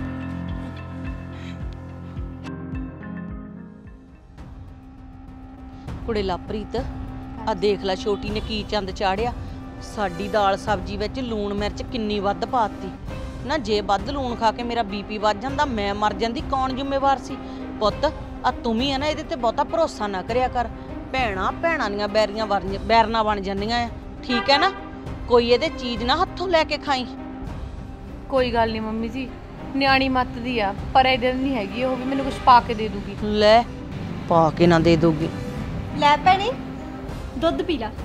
ਕੁੜੇ ਲਾਪ੍ਰੀਤ, ਆ ਦੇਖ ਲੈ ਛੋਟੀ ਨੇ ਕੀ ਚੰਦ ਚਾੜਿਆ। ਸਾਡੀ ਦਾਲ ਸਬਜ਼ੀ ਵਿੱਚ ਲੂਣ ਮਿਰਚ ਕਿੰਨੀ ਵੱਧ ਪਾਤੀ ਨਾ। ਜੇ ਵੱਧ ਲੂਣ ਖਾ ਕੇ ਮੇਰਾ ਬੀਪੀ ਵੱਧ ਜਾਂਦਾ, ਮੈਂ ਮਰ ਜਾਂਦੀ, ਕੌਣ ਜ਼ਿੰਮੇਵਾਰ ਸੀ? ਪੁੱਤ ਆ ਤੂੰ ਵੀ ਹੈ ਨਾ, ਇਹਦੇ ਤੇ ਬਹੁਤਾ ਭਰੋਸਾ ਨਾ ਕਰਿਆ ਕਰ। ਭੈਣਾਂ ਭੈਣਾਂ ਦੀਆਂ ਬੈਰੀਆਂ ਬੈਰਨਾ ਬਣ ਜਾਂਦੀਆਂ ਆ, ਠੀਕ ਹੈ ਨਾ? ਕੋਈ ਇਹਦੇ ਚੀਜ਼ ਨਾ ਹੱਥੋਂ ਲੈ ਕੇ ਖਾਈ। ਕੋਈ ਗੱਲ ਨਹੀਂ ਮੰਮੀ ਜੀ, ਨਿਆਣੀ ਮੱਤ ਦੀ ਆ, ਪਰ ਇਹਦੇ ਨਹੀਂ ਹੈਗੀ, ਉਹ ਵੀ ਮੈਨੂੰ ਕੁਝ ਪਾ ਕੇ ਦੇ ਦੂਗੀ। ਲੈ ਪਾ ਕੇ ਨਾ ਦੇ ਦੂਗੀ। ਲੈ ਭੈਣੇ ਦੁੱਧ ਪੀ ਲੈ।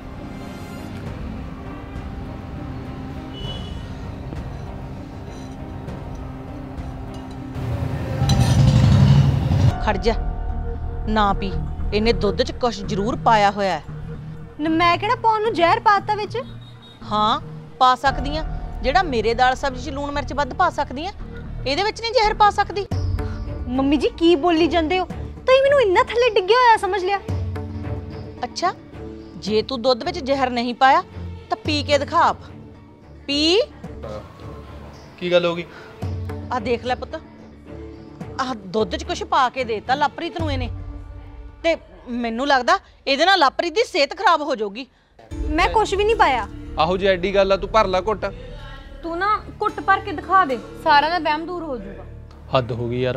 ਖੜ ਜਾ, ਨਾ ਪੀ, ਇਹਨੇ ਦੁੱਧ 'ਚ ਕੁਛ ਜ਼ਰੂਰ ਪਾਇਆ ਹੋਇਆ ਹੈ। ਨਾ ਮੈਂ ਕਿਹੜਾ ਪਾਉਣ ਨੂੰ ਜ਼ਹਿਰ ਪਾਤਾ ਵਿੱਚ। ਹਾਂ ਪਾ ਸਕਦੀ ਆ, ਜਿਹੜਾ ਮੇਰੇ ਦਾਲ ਸਬਜ਼ੀ 'ਚ ਲੂਣ ਮਿਰਚ ਵੱਧ ਪਾ ਸਕਦੀ ਆ, ਇਹਦੇ ਵਿੱਚ ਨਹੀਂ ਜ਼ਹਿਰ ਪਾ ਸਕਦੀ। ਮੰਮੀ ਜੀ ਕੀ ਬੋਲੀ ਜਾਂਦੇ ਹੋ ਤੁਸੀਂ? ਮੈਨੂੰ ਇੰਨਾ ਥੱਲੇ ਡਿੱਗਿਆ ਹੋਇਆ ਸਮਝ ਲਿਆ। ਅੱਛਾ, ਜੇ ਤੂੰ ਦੁੱਧ ਵਿੱਚ ਜ਼ਹਿਰ ਨਹੀਂ ਪਾਇਆ ਤਾਂ ਪੀ ਕੇ ਦਿਖਾ ਆਪ। ਪੀ। ਕੀ ਗੱਲ ਹੋ ਗਈ? ਆ ਦੇਖ ਲੈ ਪੁੱਤ, ਆਹ ਦੁੱਧ 'ਚ ਕੁਝ ਪਾ ਕੇ ਦੇਤਾ ਲਾਪ੍ਰੀਤ ਨੂੰ ਇਹਨੇ, ਤੇ ਮੈਨੂੰ ਲੱਗਦਾ ਇਹਦੇ ਨਾਲ ਲਾਪ੍ਰੀਤ ਦੀ ਸਿਹਤ ਖਰਾਬ ਹੋ ਜਾਊਗੀ। ਮੈਂ ਕੁਝ ਵੀ ਨਹੀਂ ਪਾਇਆ। ਆਹੋ ਜੀ ਐਡੀ ਗੱਲ ਆ, ਤੂੰ ਭਰ ਲੈ ਘੁੱਟ। ਤੂੰ ਨਾ ਘੁੱਟ ਭਰ ਕੇ ਦਿਖਾ ਦੇ, ਸਾਰਾ ਦਾ ਵਹਿਮ ਦੂਰ ਹੋ ਜਾਊਗਾ। ਹੱਦ ਹੋ ਗਈ ਯਾਰ।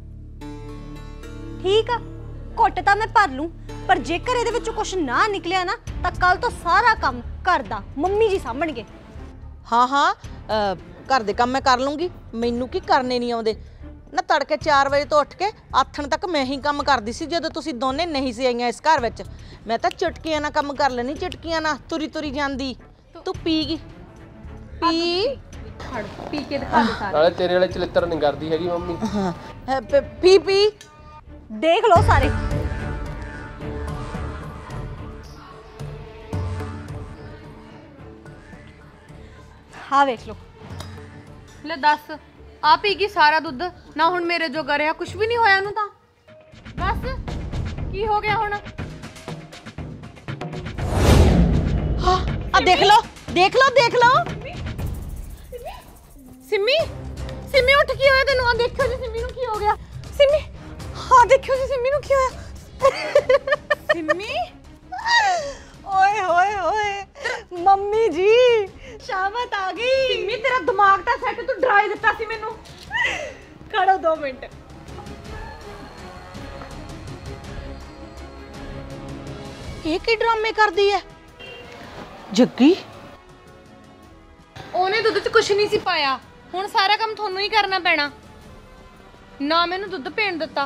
ਠੀਕ ਆ, ਘੁੱਟ ਤਾਂ ਮੈਂ ਭਰ ਲੂੰ, ਪਰ ਜੇਕਰ ਇਹਦੇ ਵਿੱਚੋਂ ਕੁਝ ਨਾ ਨਿਕਲਿਆ ਨਾ, ਤਾਂ ਕੱਲ ਤੋਂ ਸਾਰਾ ਕੰਮ ਘਰ ਦਾ ਮੰਮੀ ਜੀ ਸਾਂਭਣਗੇ। ਹਾਂ ਹਾਂ, ਅਹ, ਘਰ ਦੇ ਕੰਮ ਮੈਂ ਕਰ ਲੂੰਗੀ, ਮੈਨੂੰ ਕੀ ਕਰਨੇ ਨਹੀਂ ਆਉਂਦੇ ਨਾ। ਤੜਕੇ ਚਾਰ ਵਜੇ ਤੋਂ ਉੱਠ ਕੇ ਆਥਣ ਤੱਕ ਮੈਂ ਹੀ ਕੰਮ ਕਰਦੀ ਸੀ, ਜਦੋਂ ਤੁਸੀਂ ਦੋਨੇ ਨਹੀਂ ਸੀ ਆਈਆਂ ਇਸ ਘਰ ਵਿੱਚ। ਮੈਂ ਤਾਂ ਚੁਟਕੀਆਂ ਨਾਲ ਕੰਮ ਕਰ ਲੈਣੀ, ਚੁਟਕੀਆਂ ਨਾਲ ਤੁਰੀ ਤੁਰੀ ਜਾਂਦੀ। ਤੂੰ ਪੀ ਗਈ, ਪੀ। ਫੜ ਪੀ ਕੇ ਦਿਖਾ ਦੇ ਸਾਰਾ। ਨਾਲੇ ਤੇਰੇ ਵਾਲੇ ਚਲਿੱਤਰ ਨਹੀਂ ਕਰਦੀ ਹੈਗੀ ਮੰਮੀ। ਹਾਂ ਅਹ, ਪ- ਪੀ ਪੀ। ਦੇਖ ਲਓ ਸਾਰੇ। ਹਾਂ ਵੇਖ ਲਓ। ਲੈ ਦੱਸ, ਆ ਪੀ ਗਈ ਸਾਰਾ ਦੁੱਧ ਨਾ। ਹੁਣ ਮੇਰੇ ਜੋਗਾ ਰਿਹਾ ਕੁਝ ਵੀ ਨਹੀਂ ਹੋਇਆ ਉਹਨੂੰ ਤਾਂ। ਬਸ ਕੀ ਹੋ ਗਿਆ ਹੁਣ? ਹਾਂ ਆ ਦੇਖ ਲਓ, ਦੇਖ ਲਓ, ਦੇਖ ਲਓ। ਸਿੰਮੀ, ਸਿੰਮੀ ਉੱਠ, ਕੀ ਹੋਇਆ ਤੈਨੂੰ? ਆ ਦੇਖਿਓ ਜੀ ਸਿੰਮੀ ਨੂੰ ਕੀ ਹੋ ਗਿਆ। ਸਿੰਮੀ, ਹਾਂ ਦੇਖਿਓ ਜੀ ਸਿੰਮੀ ਨੂੰ ਕੀ ਹੋਇਆ। ਸਿੰਮੀ, ਓਏ ਹੋਏ ਹੋਏ ਮੰਮੀ ਜੀ, ਸ਼ਾਮਤ ਆ ਗਈ। ਸਿੰਮੀ ਤੇਰਾ ਦਿਮਾਗ ਤਾਂ ਸੈੱਟ, ਤੂੰ ਡਰਾ ਹੀ ਦਿੱਤਾ ਸੀ ਮੈਨੂੰ। ਖੜੋ ਦੋ ਮਿੰਟ। ਇਹ ਕੀ ਡਰਾਮੇ ਕਰਦੀ ਹੈ ਜੱਗੀ? ਉਹਨੇ ਦੁੱਧ 'ਚ ਕੁਝ ਨਹੀਂ ਸੀ ਪਾਇਆ, ਹੁਣ ਸਾਰਾ ਕੰਮ ਤੁਹਾਨੂੰ ਹੀ ਕਰਨਾ ਪੈਣਾ। ਨਾ ਮੈਨੂੰ ਦੁੱਧ ਪੀਣ ਦਿੱਤਾ।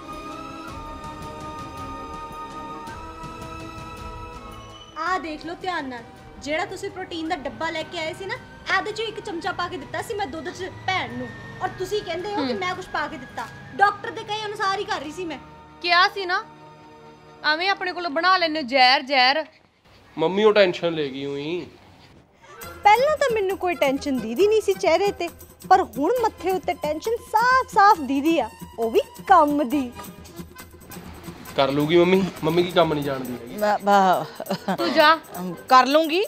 ਆਹ ਦੇਖ ਲਓ ਧਿਆਨ ਨਾਲ, ਜਿਹੜਾ ਤੁਸੀਂ ਪ੍ਰੋਟੀਨ ਦਾ ਡੱਬਾ ਲੈ ਕੇ ਆਏ ਸੀ ਨਾ, ਇਹਦੇ ਚੋਂ ਇੱਕ ਚਮਚਾ ਪਾ ਕੇ ਦਿੱਤਾ ਸੀ ਮੈਂ ਦੁੱਧ 'ਚ ਭੈਣ ਨੂੰ, ਔਰ ਤੁਸੀਂ ਕਹਿੰਦੇ ਹੋ ਕਿ ਮੈਂ ਕੁਝ ਪਾ ਕੇ ਦਿੱਤਾ। ਡਾਕਟਰ ਦੇ ਕਹੇ ਅਨੁਸਾਰ ਹੀ ਕਰ ਰਹੀ ਸੀ ਮੈਂ। ਕਿਹਾ ਸੀ ਨਾ, ਐਵੇਂ ਆਪਣੇ ਕੋਲੋਂ ਬਣਾ ਲੈਣੇ ਜ਼ਹਿਰ ਜ਼ਹਿਰ। ਮੰਮੀ ਉਹ ਟੈਨਸ਼ਨ ਲੈ ਗਈ ਉਹੀ। ਪਹਿਲਾਂ ਤਾਂ ਮੈਨੂੰ ਕੋਈ ਟੈਨਸ਼ਨ ਦੀਦੀ ਨਹੀਂ ਸੀ ਚਿਹਰੇ ਤੇ, ਪਰ ਹੁਣ ਮੱਥੇ ਉੱਤੇ ਟੈਨਸ਼ਨ ਸਾਫ਼-ਸਾਫ਼ ਦੀਦੀ ਆ, ਉਹ ਵੀ ਕੰਮ ਦੀ। ਕਰ ਲੂਗੀ ਮੰਮੀ ਮੰਮੀ ਕੀ ਕੰਮ ਨਹੀਂ ਜਾਣਦੀ ਹੈਗੀ ਮੈਂ- ਬਾ- ਤੂੰ ਜਾ ਕਰ ਲੂੰਗੀ।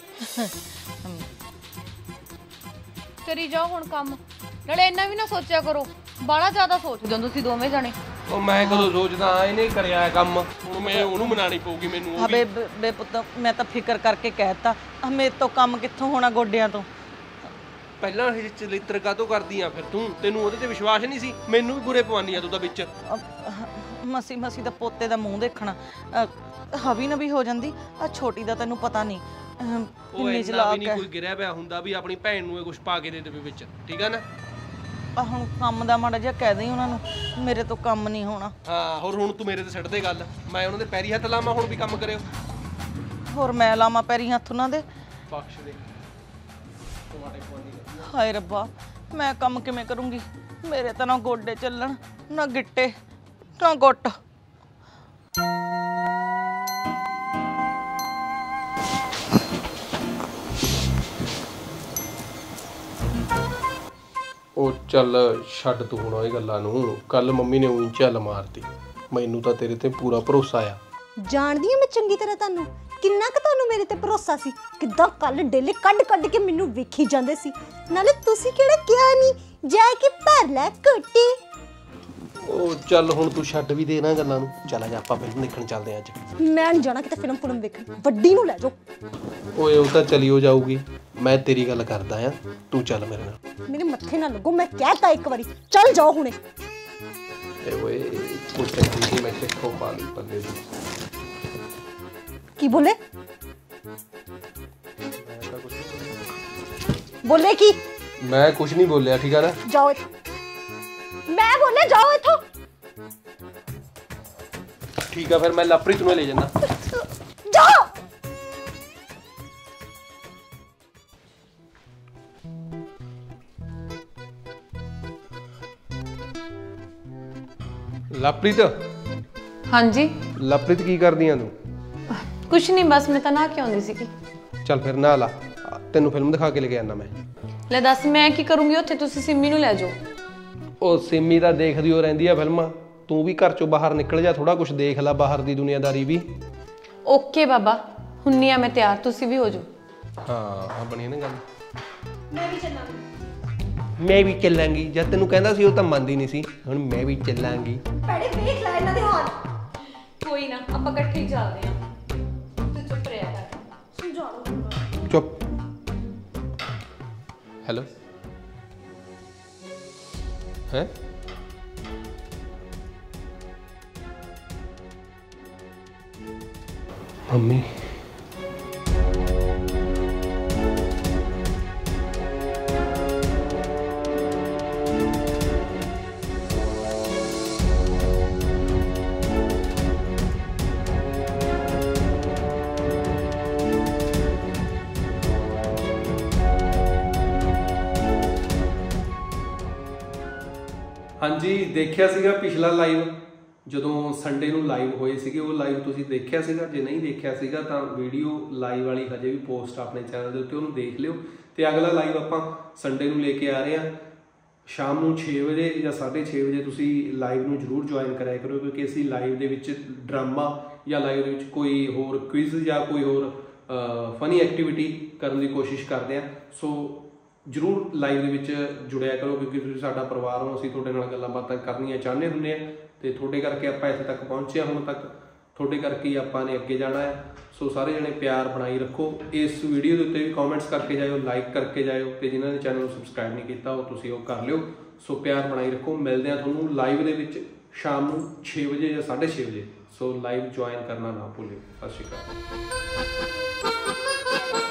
ਕਰੀ ਜਾਓ ਹੁਣ ਕੰਮ, ਨਾਲੇ ਇੰਨਾ ਵੀ ਨਾ ਸੋਚਿਆ ਕਰੋ, ਬਾਹਲਾ ਜ਼ਿਆਦਾ ਸੋਚਦੇ ਹੋ ਤੁਸੀਂ ਦੋਵੇਂ ਜਣੇ। ਉਹ ਮੈਂ ਕਦੋਂ ਸੋਚਦਾ ਇਹਨੇ ਕਰਿਆ ਹੈ ਕੰਮ, ਹੁਣ ਮੈਂ ਉਹਨੂੰ ਮਨਾਣੀ ਪਊਗੀ ਮੈਨੂੰ ਉਹ ਹਾਂ ਵੀ। ਬੇ ਬੇ ਪੁੱਤ ਮੈਂ ਤਾਂ ਫਿਕਰ ਕਰਕੇ ਕਹਿਤਾ ਮੇਰੇ ਤੋਂ ਕੰਮ ਕਿੱਥੋਂ ਹੋਣਾ ਗੋਡਿਆਂ ਤੋਂ। ਪਹਿਲਾਂ ਇਹ ਚਲਿੱਤਰ ਕਾਹਤੋਂ ਕਰਦੀ ਆ ਫਿਰ ਤੂੰ? ਤੈਨੂੰ ਉਹਦੇ ਤੇ ਵਿਸ਼ਵਾਸ ਨਹੀਂ ਸੀ? ਮੈਨੂੰ ਵੀ ਬੁਰੇ ਪਵਾਨੀ ਆ ਤੂੰ ਤਾਂ ਵਿੱਚ। ਮਸੀ ਮਸੀ ਦਾ ਪੋਤੇ ਦਾ ਮੂੰਹ ਦੇਖਣਾ, ਹਵੀ ਨਾ ਵੀ ਹੋ ਜਾਂਦੀ। ਆ ਛੋਟੀ ਦਾ ਤੈਨੂੰ ਪਤਾ ਨਹੀਂ ਉਹ ਕਿੰਨੀ ਇੰਨਾ ਵੀ ਚਲਾਕ ਨਹੀਂ ਹੈ। ਕੋਈ ਗਿਰਿਆ ਪਿਆ ਹੁੰਦਾ ਵੀ ਆਪਣੀ ਭੈਣ ਨੂੰ ਇਹ ਕੁਝ ਪਾ ਕੇ ਦੇ ਦੇਵੇ ਵਿੱਚ, ਠੀਕ ਆ ਨਾ? ਆ ਹੁਣ ਕੰਮ ਦਾ ਮਾੜਾ ਜਿਹਾ ਕਹਿ ਦੇਈ ਉਹਨਾਂ ਨੂੰ, ਮੇਰੇ ਤੋਂ ਕੰਮ ਨਹੀਂ ਹੋਣਾ। ਹਾਂ ਹੋਰ ਹੁਣ ਤੂੰ ਮੇਰੇ ਤੇ ਛੱਡ ਦੇ ਗੱਲ, ਮੈਂ ਉਹਨਾਂ ਦੇ ਪੈਰੀ ਹੱਥ ਲਾਵਾਂ ਹੁਣ ਵੀ ਕੰਮ ਕਰਿਓ? ਹੋਰ ਮੈਂ ਲਾਵਾਂ ਪੈਰੀ ਹੱਥ ਉਹਨਾਂ ਦੇ? ਬਖਸ਼ ਦੇ ਤੁਹਾਡੇ ਪਵਾਨੀ ਕਰਦੀ ਆ। ਹਾਏ ਰੱਬਾ ਮੈਂ ਕੰਮ ਕਿਵੇਂ ਕਰੂੰਗੀ? ਮੇਰੇ ਤਾਂ ਨਾ ਗੋਡੇ ਚੱਲਣ ਨਾ ਗਿੱਟੇ ਨਾ ਗੁੱਟ। ਉਹ ਚੱਲ ਛੱਡ ਤੂੰ ਹੁਣ ਇਹ ਗੱਲਾਂ ਨੂੰ। ਕੱਲ ਮੰਮੀ ਨੇ ਉਹੀ ਝੱਲ ਮਾਰਤੀ, ਮੈਨੂੰ ਤਾਂ ਤੇਰੇ ਤੇ ਪੂਰਾ ਭਰੋਸਾ ਆ। ਜਾਣਦੀ ਹਾਂ ਮੈਂ ਚੰਗੀ ਤਰ੍ਹਾਂ ਤੁਹਾਨੂੰ, ਕਿੰਨਾ ਕੁ ਤੁਹਾਨੂੰ ਮੇਰੇ ਤੇ ਭਰੋਸਾ ਸੀ। ਕਿੱਦਾਂ ਕੱਲ ਡੇਲੇ ਕੱਢ ਕੱਢ ਕੇ ਮੈਨੂੰ ਵੇਖੀ ਜਾਂਦੇ ਸੀ, ਨਾਲੇ ਤੁਸੀਂ ਕਿਹੜਾ ਕਿਹਾ ਨਹੀਂ ਜਾ ਕੇ ਭਰ ਲੈ ਕੋਟੀ। ਉਹ ਚੱਲ ਹੁਣ ਤੂੰ ਛੱਡ ਵੀ ਦੇ ਨਾ ਗੱਲਾਂ ਨੂੰ, ਚੱਲ ਜਾ ਆਪਾਂ ਫਿਲਮ ਦੇਖਣ ਚੱਲਦੇ ਆ ਅੱਜ। ਮੈਂ ਨਹੀਂ ਜਾਣਾ ਕਿਤੇ ਫਿਲਮ ਫਿਲਮ ਵੇਖਣ, ਵੱਡੀ ਨੂੰ ਲੈ ਜਾਓ। ਓਏ ਉਹ ਤਾਂ ਚਲੀ ਹੋ ਜਾਊਗੀ, ਮੈਂ ਤੇਰੀ ਗੱਲ ਕਰਦਾ ਆ, ਤੂੰ ਚੱਲ ਮੇਰੇ ਨਾਲ। ਮੇਰੇ ਮੱਥੇ ਨਾ ਲੱਗੋ, ਮੈਂ ਕਹਿਤਾ ਇੱਕ ਵਾਰੀ ਚੱਲ ਜਾਓ ਹੁਣੇ। ਏ ਓਏ ਕੁਛ ਨਹੀਂ, ਮੈਂ ਕਿੱਥੋਂ ਪਾ ਲਈ ਪੱਲੇ ਦੀ। ਕੀ ਬੋਲੇ ਬੋਲੇ ਕੀ? ਮੈਂ ਕੁਝ ਨਹੀਂ ਬੋਲਿਆ, ਠੀਕ ਆ ਨਾ? ਜਾਓ ਇੱਥੋਂ, ਮੈਂ ਬੋਲੇ ਜਾਓ ਇੱਥੋਂ। ਠੀਕ ਆ ਫਿਰ ਮੈਂ ਲਵਪ੍ਰੀਤ ਨੂੰ ਲੈ ਜਾਣਾ। ਜਾਓ। ਲਵਪ੍ਰੀਤ, ਹਾਂਜੀ ਲਵਪ੍ਰੀਤ ਕੀ ਕਰਦੀ ਆ ਤੂੰ? ਕੁਛ ਨਹੀਂ, ਬਸ ਮੈਂ ਤਾਂ ਨਹਾ ਕੇ ਆਉਂਦੀ ਸੀਗੀ। ਚੱਲ ਫਿਰ ਨਹਾ ਲਾ, ਤੈਨੂੰ ਫਿਲਮ ਦਿਖਾ ਕੇ ਲੈ ਕੇ ਆਣਾ ਮੈਂ। ਲੈ ਦੱਸ ਮੈਂ ਕੀ ਕਰੂੰਗੀ ਉੱਥੇ, ਤੁਸੀਂ ਸਿੰਮੀ ਨੂੰ ਲੈ ਜਾਓ। ਉਹ ਸਿੰਮੀ ਤਾਂ ਦੇਖਦੀ ਹੋ ਰਹਿੰਦੀ ਆ ਫਿਲਮਾਂ, ਤੂੰ ਵੀ ਘਰ ਚੋਂ ਬਾਹਰ ਨਿਕਲ ਜਾ, ਥੋੜਾ ਕੁਝ ਦੇਖ ਲੈ ਬਾਹਰ ਦੀ ਦੁਨੀਆਦਾਰੀ ਵੀ। ਓਕੇ ਬਾਬਾ, ਹੁੰਨੀ ਆ ਮੈਂ ਤਿਆਰ, ਤੁਸੀਂ ਵੀ ਹੋ ਜਾਓ। ਹਾਂ ਆ ਬਣੀ ਨਾ ਗੱਲ। ਮੈਂ ਵੀ ਚੱਲਾਂਗੀ ਮੈਂ ਵੀ ਚੱਲਾਂਗੀ ਜਦ ਤੈਨੂੰ ਕਹਿੰਦਾ ਸੀ ਉਹ ਤਾਂ ਮੰਨਦੀ ਨਹੀਂ ਸੀ, ਹੁਣ ਮੈਂ ਵੀ ਚੱਲਾਂਗੀ। ਭੈੜੇ ਵੇਖ ਲੈ ਇਹਨਾਂ ਦੇ ਹਾਲ। ਕੋਈ ਨਾ ਆਪਾਂ ਇਕੱਠੇ ਹੀ ਚੱਲਦੇ ਆਂ, ਤੂੰ ਚੁੱਪ ਰਿਹਾ ਕਰ। ਸਮਝਾਓ। ਚੁੱਪ। ਹੈਲੋ ਹੈ ਮੰਮੀ? ਹਾਂਜੀ ਦੇਖਿਆ ਸੀਗਾ ਪਿਛਲਾ ਲਾਈਵ, ਜਦੋਂ ਸੰਡੇ ਨੂੰ ਲਾਈਵ ਹੋਏ ਸੀਗੇ, ਉਹ ਲਾਈਵ ਤੁਸੀਂ ਦੇਖਿਆ ਸੀਗਾ? ਜੇ ਨਹੀਂ ਦੇਖਿਆ ਸੀਗਾ ਤਾਂ ਵੀਡੀਓ ਲਾਈਵ ਵਾਲੀ ਹਜੇ ਵੀ ਪੋਸਟ ਆਪਣੇ ਚੈਨਲ ਦੇ ਉੱਤੇ, ਉਹਨੂੰ ਦੇਖ ਲਿਓ। ਤੇ ਅਗਲਾ ਲਾਈਵ ਆਪਾਂ ਸੰਡੇ ਨੂੰ ਲੈ ਕੇ ਆ ਰਹੇ ਹਾਂ ਸ਼ਾਮ ਨੂੰ ਛੇ ਵਜੇ ਜਾਂ ਸਾਢੇ ਛੇ ਵਜੇ। ਤੁਸੀਂ ਲਾਈਵ ਨੂੰ ਜ਼ਰੂਰ ਜੁਆਇਨ ਕਰਿਆ ਕਰੋ, ਕਿਉਂਕਿ ਅਸੀਂ ਲਾਈਵ ਦੇ ਵਿੱਚ ਡਰਾਮਾ ਜਾਂ ਲਾਈਵ ਦੇ ਵਿੱਚ ਕੋਈ ਹੋਰ ਕੁਇਜ਼ ਜਾਂ ਕੋਈ ਹੋਰ ਫਨੀ ਐਕਟੀਵਿਟੀ ਕਰਨ ਦੀ ਕੋਸ਼ਿਸ਼ ਕਰਦੇ ਹਾਂ। ਸੋ ਜ਼ਰੂਰ ਲਾਈਵ ਦੇ ਵਿੱਚ ਜੁੜਿਆ ਕਰੋ, ਕਿਉਂਕਿ ਤੁਸੀਂ ਸਾਡਾ ਪਰਿਵਾਰ ਹੋ, ਅਸੀਂ ਤੁਹਾਡੇ ਨਾਲ ਗੱਲਾਂ ਬਾਤਾਂ ਕਰਨੀਆਂ ਚਾਹੁੰਦੇ ਹੁੰਦੇ ਆ, ਤੇ ਤੁਹਾਡੇ ਕਰਕੇ ਆਪਾਂ ਇੱਥੇ ਤੱਕ ਪਹੁੰਚੇ ਹੁਣ ਤੱਕ, ਤੁਹਾਡੇ ਕਰਕੇ ਹੀ ਆਪਾਂ ਨੇ ਅੱਗੇ ਜਾਣਾ ਹੈ। ਸੋ ਸਾਰੇ ਜਣੇ ਪਿਆਰ ਬਣਾਈ ਰੱਖੋ। ਇਸ ਵੀਡੀਓ ਦੇ ਉੱਤੇ ਵੀ ਕਮੈਂਟਸ ਕਰਕੇ ਜਾਇਓ, ਲਾਈਕ ਕਰਕੇ ਜਾਇਓ, ਤੇ ਜਿਨ੍ਹਾਂ ਨੇ ਚੈਨਲ ਨੂੰ ਸਬਸਕ੍ਰਾਈਬ ਨਹੀਂ ਕੀਤਾ ਉਹ ਤੁਸੀਂ ਉਹ ਕਰ ਲਿਓ। ਸੋ ਪਿਆਰ ਬਣਾਈ ਰੱਖੋ। ਮਿਲਦੇ ਆ ਤੁਹਾਨੂੰ ਲਾਈਵ ਦੇ ਵਿੱਚ ਸ਼ਾਮ ਨੂੰ ਛੇ ਵਜੇ ਜਾਂ ਸਾਢੇ ਛੇ ਵਜੇ। ਸੋ ਲਾਈਵ ਜੁਆਇਨ ਕਰਨਾ ਨਾ ਭੁੱਲਿਓ। ਸਤਿ ਸ਼੍ਰੀ ਅਕਾਲ।